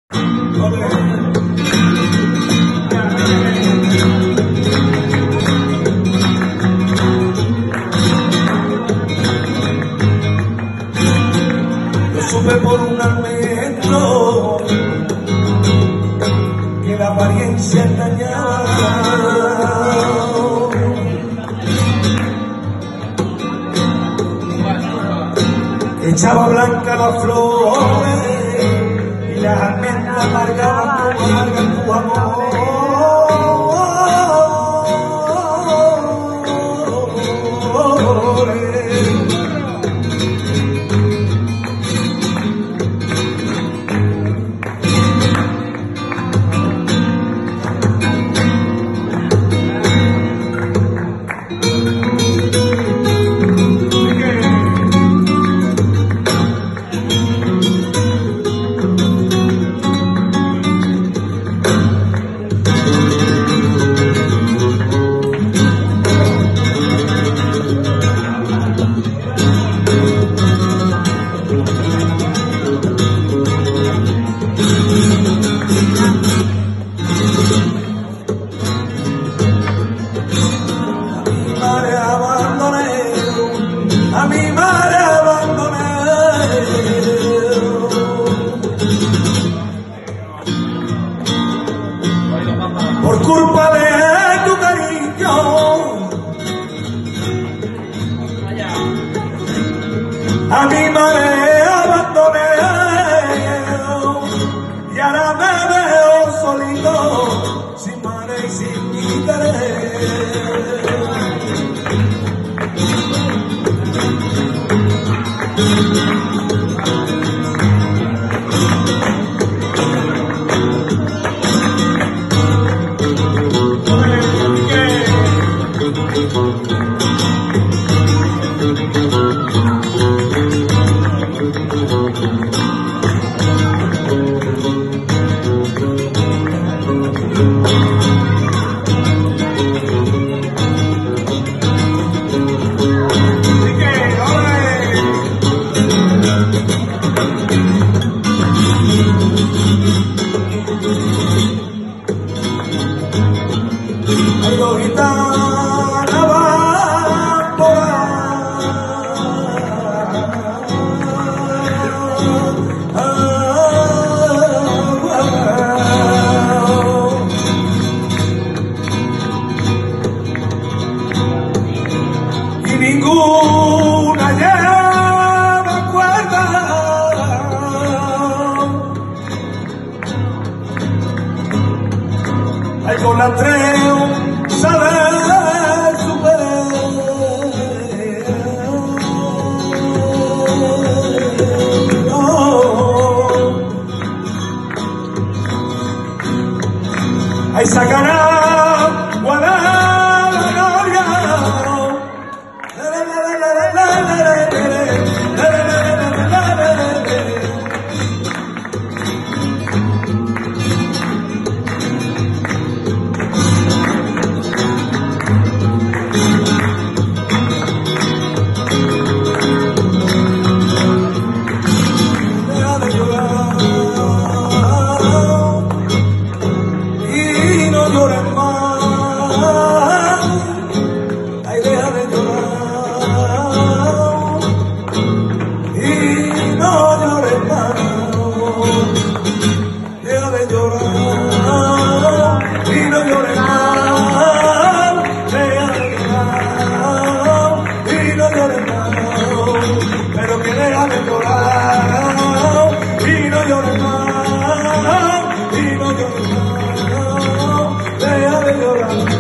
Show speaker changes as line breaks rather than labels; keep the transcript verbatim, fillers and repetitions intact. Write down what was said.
Yo supe por un almendro que la apariencia engañaba, echaba blanca las flores y las almendras amargaban como amargan tu amor. A mi madre abandoné por culpa de tu cariño. A mi madre abandoné y ahora me veo solito, sin madre y sin mi querer. Ninguna lleva cuerda, ay, con la tres saber superar. Oh. Ay, sacará guardar la gloria. Pero que deja de llorar y no llores más, y no llores más, deja de llorar.